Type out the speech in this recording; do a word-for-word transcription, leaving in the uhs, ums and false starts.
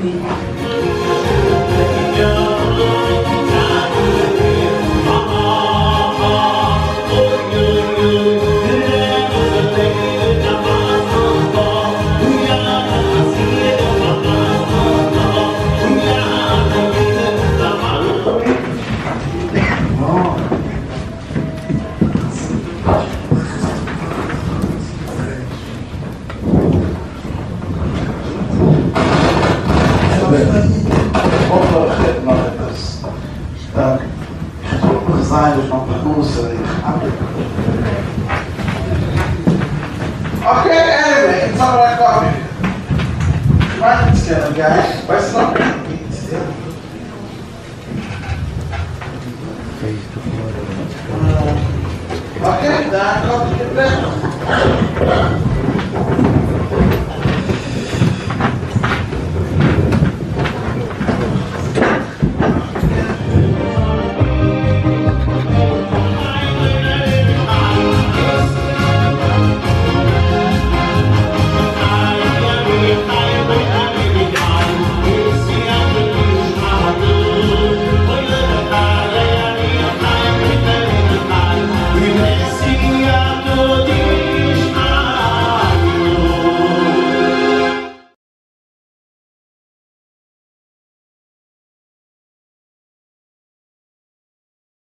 Okay, anyway, it's all right coffee. Right, it's kind of guy, but it's not really still. Okay, now coffee get better.